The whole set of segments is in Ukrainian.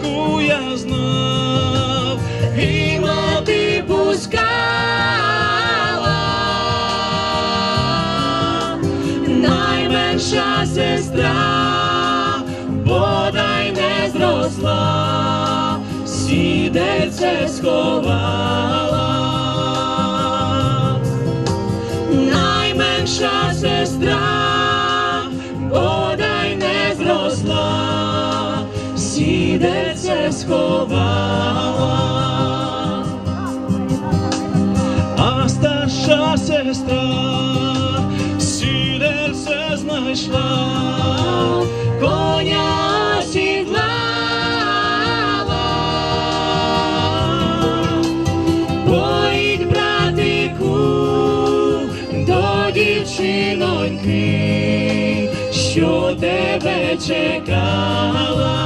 ласку я знав, і мати пускала, найменша сестра бодай не зросла, сідельце сховала. Найменша сестра бодай не зросла, сідельце сховала. А старша сестра сідельце знайшла, коня осідлала. Поїдь, братику, до дівчиноньки, що тебе чекала.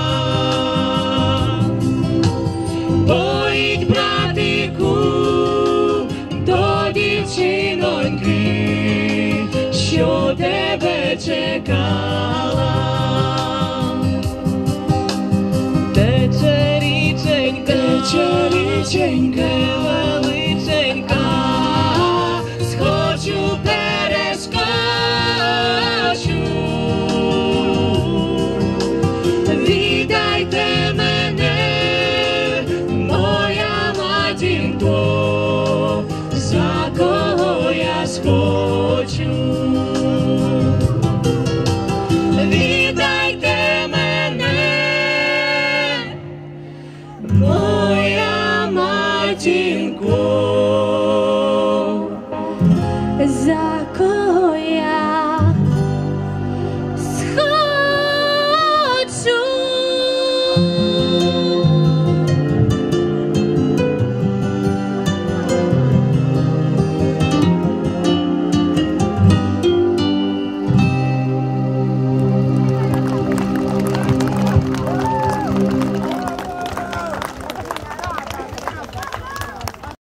Поїдь, братику, до дівчиноньки, що тебе чекала. Тече річенька,